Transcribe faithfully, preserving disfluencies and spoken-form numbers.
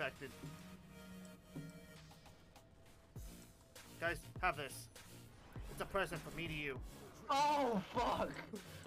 expected. Guys, have this. It's a present from me to you. Oh fuck!